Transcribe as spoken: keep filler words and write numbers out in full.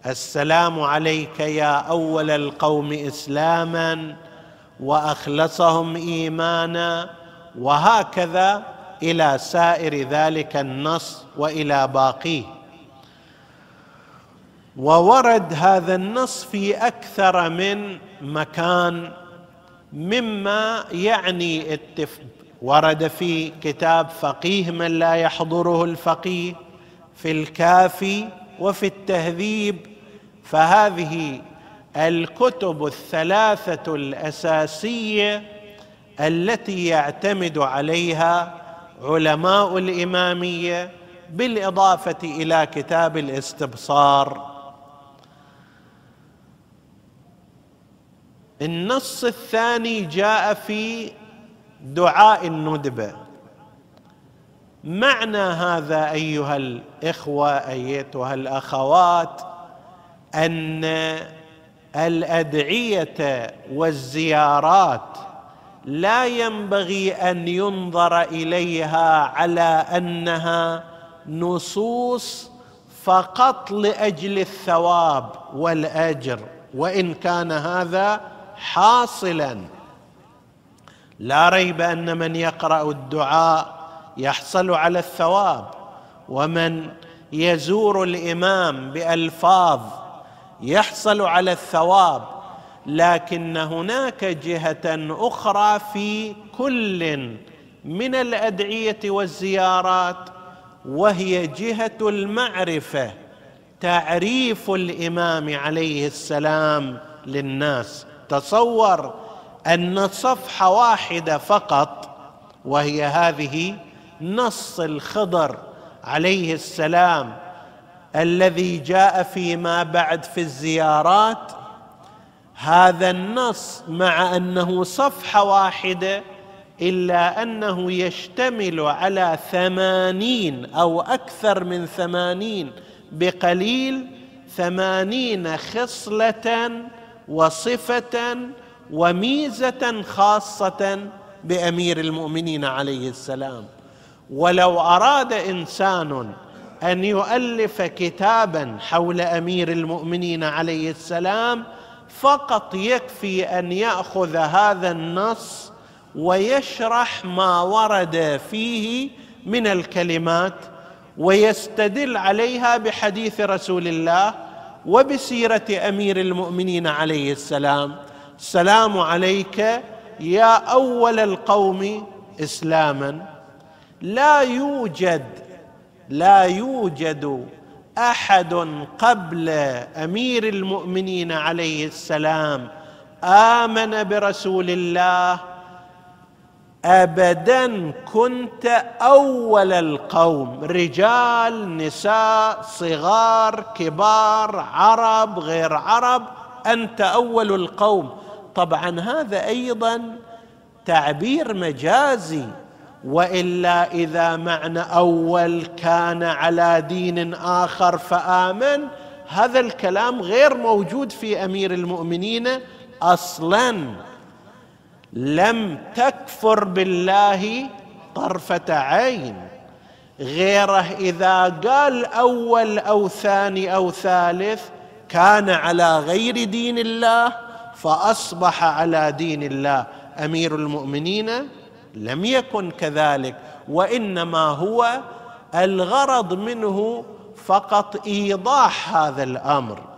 السلام عليك يا أول القوم إسلاما وأخلصهم إيمانا، وهكذا إلى سائر ذلك النص وإلى باقيه. وورد هذا النص في أكثر من مكان مما يعني التف... ورد في كتاب فقيه من لا يحضره الفقيه، في الكافي، وفي التهذيب. فهذه الكتب الثلاثة الأساسية التي يعتمد عليها علماء الإمامية، بالإضافة إلى كتاب الاستبصار. النص الثاني جاء في دعاء الندبة. معنى هذا أيها الإخوة أيتها الأخوات أن الأدعية والزيارات لا ينبغي أن ينظر إليها على أنها نصوص فقط لأجل الثواب والأجر، وإن كان هذا حاصلا. لا ريب أن من يقرأ الدعاء يحصل على الثواب، ومن يزور الإمام بألفاظ يحصل على الثواب، لكن هناك جهة أخرى في كل من الأدعية والزيارات، وهي جهة المعرفة، تعريف الإمام عليه السلام للناس. تصور أن صفحة واحدة فقط، وهي هذه نص الخضر عليه السلام الذي جاء فيما بعد في الزيارات، هذا النص مع أنه صفحة واحدة إلا أنه يشتمل على ثمانين أو أكثر من ثمانين بقليل ثمانين خصلة وصفة وميزة خاصة بأمير المؤمنين عليه السلام. ولو أراد إنسان أن يؤلف كتابا حول أمير المؤمنين عليه السلام، فقط يكفي أن يأخذ هذا النص ويشرح ما ورد فيه من الكلمات، ويستدل عليها بحديث رسول الله وبسيرة أمير المؤمنين عليه السلام. السلام عليك يا أول القوم إسلاما. لا يوجد لا يوجد أحد قبل أمير المؤمنين عليه السلام آمن برسول الله أبدا كنت أول القوم، رجال نساء صغار كبار عرب غير عرب، أنت أول القوم. طبعا هذا أيضا تعبير مجازي، وإلا إذا معنى أول كان على دين آخر فآمن، هذا الكلام غير موجود في أمير المؤمنين أصلا. لم تكفر بالله طرفة عين، غيره إذا قال أول أو ثاني أو ثالث كان على غير دين الله فأصبح على دين الله. أمير المؤمنين لم يكن كذلك، وإنما هو الغرض منه فقط إيضاح هذا الأمر.